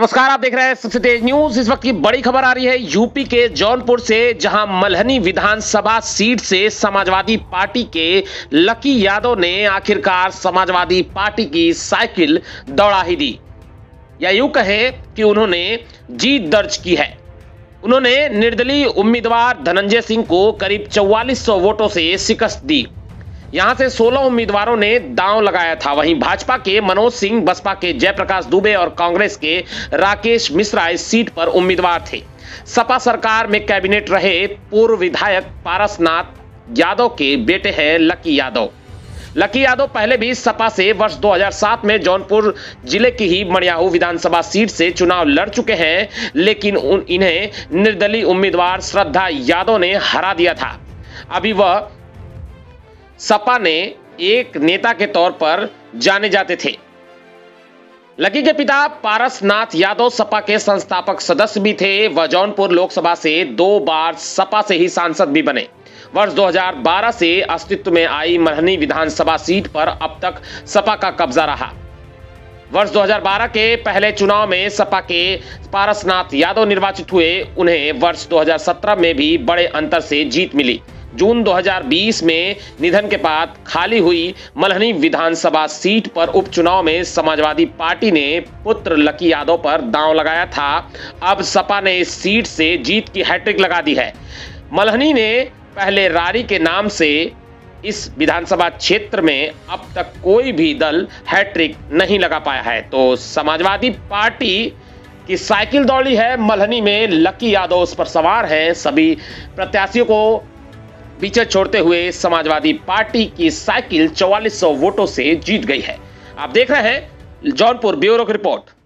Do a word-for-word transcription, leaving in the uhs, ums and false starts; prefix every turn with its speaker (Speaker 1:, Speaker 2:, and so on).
Speaker 1: नमस्कार, आप देख रहे हैं सबसे तेज न्यूज। इस वक्त की बड़ी खबर आ रही है यूपी के जौनपुर से, जहां मल्हनी विधानसभा सीट से समाजवादी पार्टी के लकी यादव ने आखिरकार समाजवादी पार्टी की साइकिल दौड़ा ही दी, या यूं कहे कि उन्होंने जीत दर्ज की है। उन्होंने निर्दलीय उम्मीदवार धनंजय सिंह को करीब चौवालीस सौ वोटों से शिकस्त दी। यहां से सोलह उम्मीदवारों ने दांव लगाया था। वहीं भाजपा के मनोज सिंह, बसपा के जयप्रकाश दुबे और कांग्रेस के राकेश मिश्रा इस सीट पर उम्मीदवार थे। सपा सरकार में कैबिनेट रहे पूर्व विधायक पारसनाथ यादव के बेटे हैं लकी यादव। लकी यादव पहले भी सपा से वर्ष दो हज़ार सात में जौनपुर जिले की ही मड़ियाहू विधानसभा सीट से चुनाव लड़ चुके हैं, लेकिन उन इन्हें निर्दलीय उम्मीदवार श्रद्धा यादव ने हरा दिया था। अभी वह सपा ने एक नेता के तौर पर जाने जाते थे। लकी के पिता पारसनाथ यादव सपा के संस्थापक सदस्य भी थे। वह जौनपुर लोकसभा से दो बार सपा से ही सांसद भी बने। वर्ष दो हज़ार बारह से अस्तित्व में आई मल्हनी विधानसभा सीट पर अब तक सपा का कब्जा रहा। वर्ष दो हज़ार बारह के पहले चुनाव में सपा के पारसनाथ यादव निर्वाचित हुए। उन्हें वर्ष दो हज़ार सत्रह में भी बड़े अंतर से जीत मिली। जून दो हज़ार बीस में निधन के बाद खाली हुई मल्हनी विधानसभा सीट पर उपचुनाव में समाजवादी पार्टी ने पुत्र लकी यादव पर दांव लगाया था। अब सपा ने इस सीट से जीत की हैट्रिक लगा दी है। मल्हनी ने पहले रारी के नाम से इस विधानसभा क्षेत्र में अब तक कोई भी दल हैट्रिक नहीं लगा पाया है। तो समाजवादी पार्टी की साइकिल दौड़ी है मल्हनी में। लकी यादव उस पर सवार हैं। सभी प्रत्याशियों को पीछे छोड़ते हुए समाजवादी पार्टी की साइकिल चौवालीस सौ वोटों से जीत गई है। आप देख रहे हैं जौनपुर ब्यूरो की रिपोर्ट।